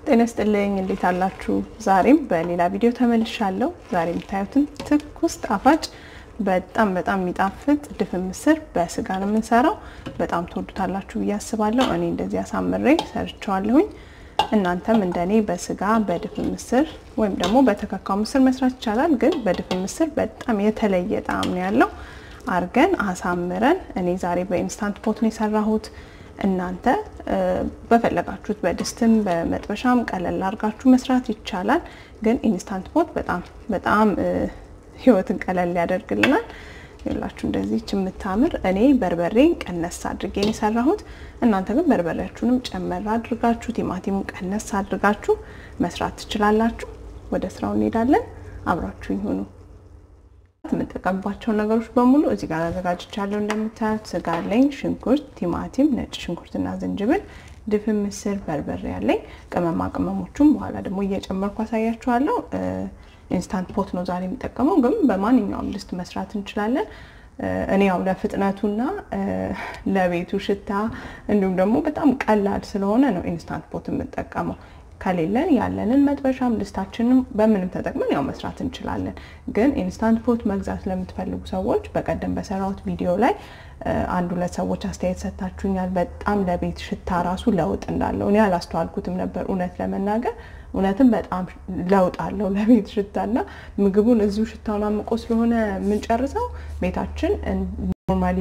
ጤና ይስጥልኝ እንዴት አላችሁ ዛሬም በሌላ ቪዲዮ ተመልሻለሁ ዛሬም ታዩትን ትኩስ ጣፋጭ በጣም የሚጣፍጥ ድፍን ምስር በስጋ ነው የምንሰራው በጣም ተወዱታላችሁ ያስባለሁ እኔ እንደዚህ አሳምሬ ሰርቻለሁኝ እናንተም እንደኔ በስጋ በድፍን ምስር ወይም ደግሞ በተከካው ምስር መስራት ይቻላል ግን በድፍን ምስር በጣም የተለየ ጣዕም ነው ያለው አርገን አሳምረን እኔ ዛሬ በኢንስታንት ፖት ነው የሰራሁት እናንተ በፈለጋችሁት በድስትም በመጥበሻም ቀለል አርጋችሁ መስራት ይቻላል ግን ኢንስታንት ፖት በጣም ህይወትን ቀለል ያደርግልናል ይላችሁ እንደዚህ ችምታምር እኔ በርበሬን ቀነስ አድርጌ ነው የሰራሁት እናንተ ግን በርበሬያችሁንም ጨመር አድርጋችሁ ቲማቲሙን ቀነስ አድርጋችሁ መስራት ትችላላችሁ ወደ ስራው እንሄዳለን አብራችሁ ይሁኑ የምጠቀምባቸው ነገሮች በሙሉ እዚህ ጋር አዘጋጅቻለሁ እንደምታዩት ስጋ አለኝ ሽንኩርት ቲማቲም ነጭ ሽንኩርትና ዝንጅብል ድፍን ምስር በርበሬ አለኝ ቅመሞቹም በኋላ ደግሞ እየጨመርኩ አሳያችኋለሁ ኢንስታንት ፖት ነው ዛሬ የምጠቀመው ግን በማንኛውም ድስት መስራት እንችላለን እኔ ያው ለፍጥነቱና ለቤቱ ሽታ እንዲሁም ደግሞ በጣም ቀላል ስለሆነ ነው ኢንስታንት ፖት የምጠቀመው ከሌለን ያለንን መጥበሻም ድስታችንን በምንም ተጠቅመን ያው መስራት እንችላለን ግን ኢንስታንት ፖት መግዛት ለምትፈልጉ ሰዎች በቀደም በሰራውት ቪዲዮ ላይ አንዱ ለሰዎች አስተያየት ሰጣችሁኛል በጣም ለቤት ሽታ ራሱ ለውጥ እንዳለው እኔ አላስተዋልኩትም ነበር እውነት ለመናገር እውነትም በጣም ለውጥ አለው ለቤት ሽታና ምግቡን እዚሁ ሽታውን አምቆ ስለሆነ ምን ጨርሰው ቤታችን ኖርማሊ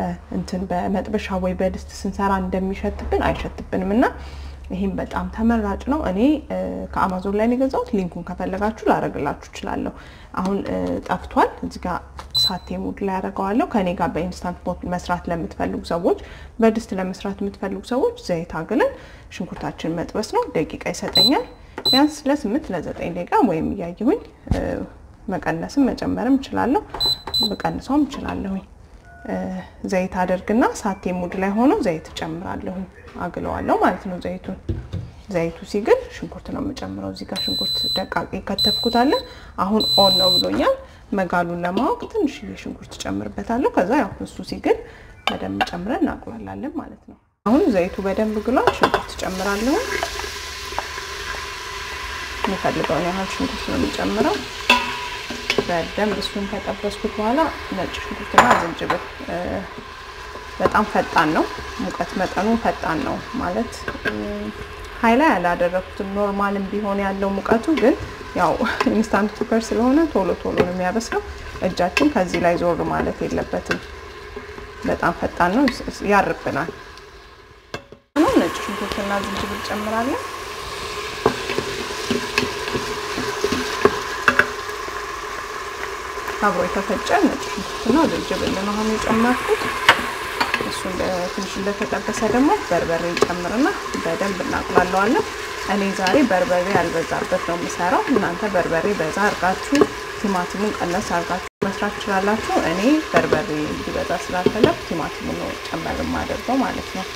በመጥበሻ ወይ በድስት ስንሰራ እንደሚሸትብን አይሸትብንምና ይሄን በጣም ተመራጭ ነው እኔ ከአማዞን ላይ ነው ሊንኩን ከፈለጋችሁ ላረግላችሁ ይችላል አሁን ጠፍቷል እዚህ ጋር ሳቴ ሙድ ላይ ያረጋዋለሁ ከኔ ጋር በኢንስታንት ፖት መስራት ለምትፈልጉ ሰዎች በድስት ለመስራት የምትፈልጉ ሰዎች ዘይት አግለን ሽንኩርታችን መጥበስ ነው ደቂቃ ይሰጠኛል ቢያንስ ለ8 ለ9 ደቂቃ ወይም ያያዩኝ መቀነስም መጨመርም ይችላል በቀንሰውም ይችላል ዘይት አደርግና ሳቴ ሙድ ላይ ሆኖ ዘይት ጨምራለሁ አግለዋለሁ ማለት ነው ዘይቱ ሲግል ሽንኩርት ነው የምጨምረው እዚህ ጋር ሽንኩርት ደቃቅ ከተፍኩት አለ አሁን ኦን ነው ብሎኛል መጋሉን ለማወቅ ትንሽ ሽንኩርት ጨምርበታለሁ ከዛ ያው እሱ ሲግል በደንብ ጨምረን እናቁላላለን ማለት ነው አሁን ዘይቱ በደንብ ግሏል ሽንኩርት ጨምራለሁ ምፈልገው ያህል ሽንኩርት ነው የምጨምረው በደንብ እሱን ተጠበስኩት በኋላ ነጭ ሽንኩርትና ዝንጅብል በጣም ፈጣን ነው ሙቀት መጠኑ ፈጣን ነው ማለት ሃይላ ያላደረኩት ኖርማልም ቢሆን ያለው ሙቀቱ ግን ያው ኢንስታንት ኩከር ስለሆነ ቶሎ ነው የሚያበስለው እጃችን ከዚህ ላይ ዞር ማለት የለበትም በጣም ፈጣን ነው ያርብናል አሁን ነጭ ሽንኩርትና ዝንጅብል ጨምራለሁ አብሮ የተፈጨ ነጭ ሽንኩርትና ዝንጅብል ነው አሁን የጨመርኩት እሱ ትንሽ እንደተጠበሰ ደግሞ በርበሬ ጨምርና በደንብ እናቁላለዋለን እኔ ዛሬ በርበሬ ያልበዛበት ነው የምሰራው እናንተ በርበሬ በዛ አርጋችሁ ቲማቲሙን ቀነስ አርጋችሁ መስራት ትችላላችሁ እኔ በርበሬ እንዲበዛ ስላልፈለኩ ቲማቲሙን ጨምር ማድረግ ማለት ነው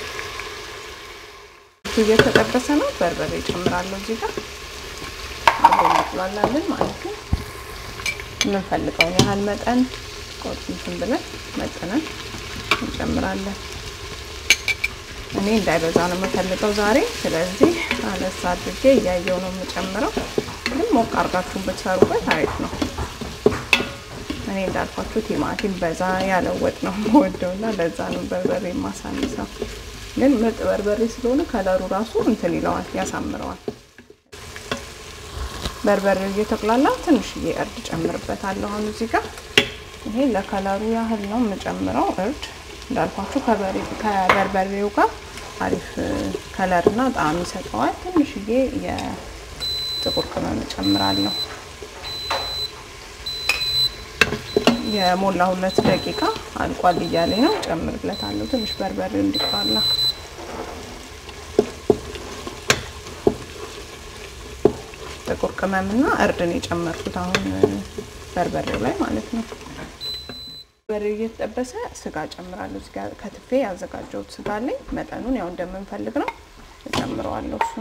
እየተጠበሰ ነው በርበሬ ጨምራለሁ እዚህ ጋር አብሮ እናቁላላለን ማለት ነው ምን ፈልገው ያህል መጠን ቆጥንትን ብለን መጠነን እንጨምራለን እኔ እንዳይበዛ ነው የምፈልገው ዛሬ ስለዚህ አለሳ አድርጌ ያያየው ነው የምጨምረው ግን ሞቅ አርጋችሁ ብትሰሩበት አሪፍ ነው እኔ እንዳልኳችሁ ቲማቲም በዛ ያለወጥ ነው ወደውና ለዛ ነው በርበሬ ማሳንሳው ግን ምርጥ በርበሬ ስለሆነ ከለሩ ራሱ እንትን ይለዋል ያሳምረዋል በርበሬው እየተቆላላ ትንሽዬ እርድ ጨምርበታለሁ አሁን እዚህ ጋር ይሄ ለከለሩ ያህል ነው የምጨምረው እርድ እንዳልኳችሁ ከበርበሬው ጋር አሪፍ ከለርና ጣዕም ይሰጠዋል ትንሽዬ የጥቁር ቅመም ጨምራለሁ የሞላው 2 ደቂቃ አልቋል ይያለኝ ነው ጨምርለታለሁ ትንሽ በርበሬው እንዲቆላ ጥቁር ቅመምና እርድን የጨመርኩት አሁን በርበሬው ላይ ማለት ነው በርበሬው እየተጠበሰ ስጋ ጨምራለሁ እዚህ ጋር ከትፌ ያዘጋጀሁት ስጋ አለኝ መጠኑን ያው እንደምንፈልግ ነው ጨምረዋለሁ እሱ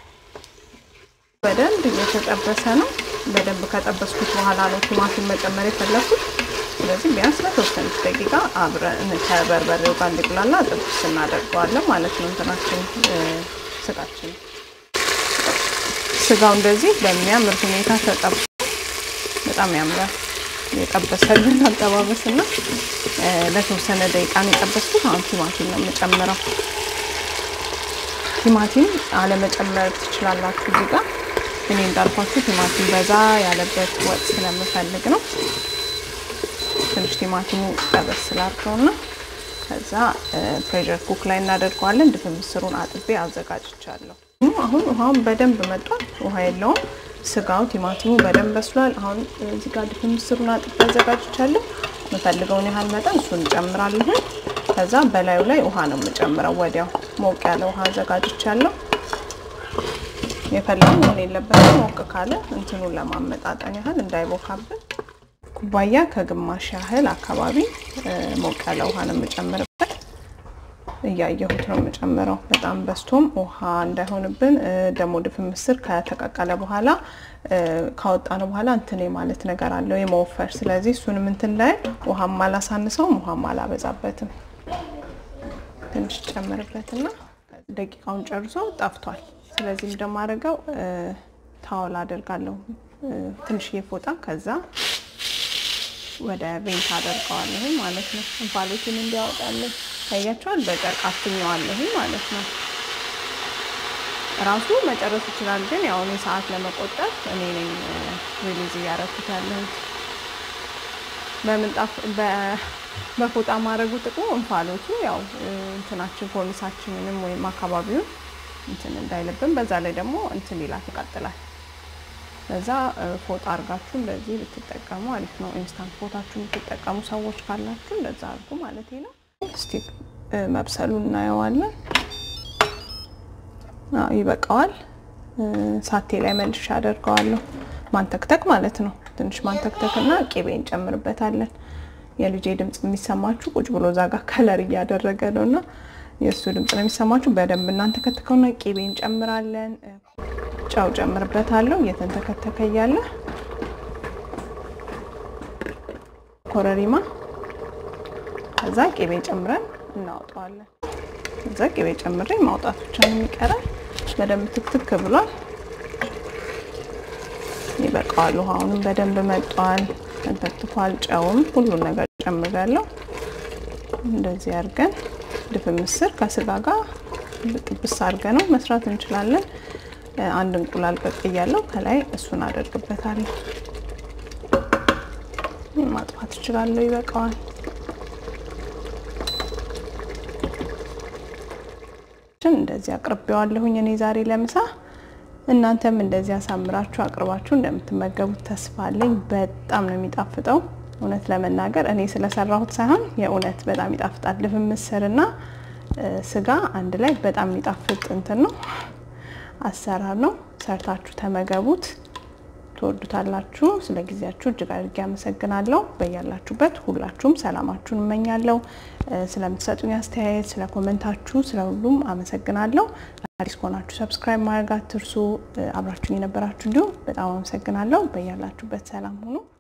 በደንብ እየተጠበሰ ነው በደንብ ከጠበስኩት በኋላ ነው ቲማቲም መጨመር የፈለኩት ስለዚህ ቢያንስ ለተወሰነ ደቂቃ አብረን ከበርበሬው ጋር እንዲቁላላ ጥብስ እናደርገዋለን ማለት ነው እንትናችን ስጋችን ስጋው እንደዚህ በሚያምር ሁኔታ ተጠብሶ በጣም ያምራል። የጠበሰልን አጠባበስና ለተወሰነ ደቂቃ ነው የጠበስኩት። አሁን ቲማቲም ነው የምጨምረው። ቲማቲም አለ መጨመር ትችላላችሁ እዚህ ጋር። እኔ እንዳልኳችሁ ቲማቲም በዛ ያለበት ወጥ ስለምፈልግ ነው። ትንሽ ቲማቲሙ ጠበስ ስላልከውና ከዛ ፕሬሸር ኩክ ላይ እናደርገዋለን። ድፍን ምስሩን አጥቤ አዘጋጅቻለሁ። አሁን ውሃውን በደንብ መጥቷል። ውሃ የለውም። ስጋው ቲማቲሙ በደንብ በስሏል። አሁን እዚህ ጋር ድፍን ምስሩን አጥቤ አዘጋጅቻለሁ። መፈልገውን ያህል መጠን እሱን ጨምራለሁ። ከዛ በላዩ ላይ ውሃ ነው የምጨምረው። ወዲያው ሞቅ ያለ ውሃ አዘጋጅቻለሁ። የፈላው መሆን የለበትም። ሞቅ ካለ እንትኑን ለማመጣጠን ያህል እንዳይቦካብን ኩባያ ከግማሽ ያህል አካባቢ ሞቅ ያለ ውሃ ነው የምጨምርበት። እያየሁት ነው የምጨምረው። በጣም በስቶም ውሃ እንዳይሆንብን ደሞ ድፍን ምስር ከተቀቀለ በኋላ ካወጣነው በኋላ እንትን ማለት ነገር አለው የመወፈር። ስለዚህ እሱንም እንትን ላይ ውሃም አላሳንሰውም ውሃም አላበዛበትም። ትንሽ ጨምርበትና ደቂቃውን ጨርሶ ጠፍቷል። ስለዚህ እንደማረጋው ታውል አደርጋለሁ ትንሽ የፎጣ ከዛ ወደ ቬንት አደርጋለሁ ማለት ነው። እንፋሎቱን እንዲያወጣልኝ ታያችኋል። በጨርቅ አፍኛዋለሁ ማለት ነው። ራሱ መጨረስ ይችላል ግን ያው እኔ ሰዓት ለመቆጠብ እኔ ነኝ ሪሊዝ ያረኩት ያለሁት። በምንጣፍ በፎጣ ማረጉ ጥቅሙ እንፋሎቱ ያው እንትናችን ኮርኒሳችንንም ወይም አካባቢውን እንትን እንዳይለብን በዛ ላይ ደግሞ እንትን ይቀጥላል። ለዛ ፎጣ አርጋችሁ እንደዚህ ልትጠቀሙ አሪፍ ነው። ኢንስታንት ፎታችሁን ልትጠቀሙ ሰዎች ካላችሁ እንደዛ አርጉ ማለት ነው። እስቲ መብሰሉን እናየዋለን። ይበቃዋል። ሳቴ ላይ መልሼ አደርገዋለሁ። ማንተክተክ ማለት ነው። ትንሽ ማንተክተክና ቂቤ እንጨምርበታለን። የልጄ ድምጽ የሚሰማችሁ ቁጭ ብሎ ዛጋ ከለር እያደረገ ነውና የሱ ድምጽ ነው የሚሰማችሁ። በደንብ እናንተ ከተከውና ቂቤ እንጨምራለን። ጫው ጨምርበታለሁ እየተንተከተከ ያለ ኮረሪማ ከዛ ቂቤ ጨምረን እናውጣዋለን። ከዛ ቂቤ ጨምሬ ማውጣት ብቻ ነው የሚቀረው። በደንብ ትክትክ ብሏል። ይበቃዋል። ውሃውንም በደንብ መጥቷል። ተንተክቷል። ጫውም ሁሉን ነገር ጨምራለሁ። እንደዚህ አድርገን ድፍን ምስር ከስጋ ጋር ጥብስ አድርገን መስራት እንችላለን። አንድ እንቁላል ቀቅያለሁ ከላይ እሱን አደርግበታለሁ። ማጥፋት ይችላል። ይበቃዋል። እንደዚህ አቅርቤዋለሁኝ እኔ ዛሬ ለምሳ። እናንተም እንደዚህ አሳምራችሁ አቅርባችሁ እንደምትመገቡት ተስፋ አለኝ። በጣም ነው የሚጣፍጠው። እውነት ለመናገር እኔ ስለሰራሁት ሳይሆን የእውነት በጣም ይጣፍጣል። ድፍን ምስርና ስጋ አንድ ላይ በጣም የሚጣፍጥ እንትን ነው አሰራር ነው። ሰርታችሁ ተመገቡት። ትወዱታላችሁ። ስለ ጊዜያችሁ እጅግ አድርጌ አመሰግናለሁ። በያላችሁበት ሁላችሁም ሰላማችሁን እመኛለሁ። ስለምትሰጡኝ አስተያየት፣ ስለ ኮሜንታችሁ፣ ስለ ሁሉም አመሰግናለሁ። አዲስ ከሆናችሁ ሰብስክራይብ ማድረግ አትርሱ። አብራችሁኝ የነበራችሁ እንዲሁ በጣም አመሰግናለሁ። በያላችሁበት ሰላም ሁኑ።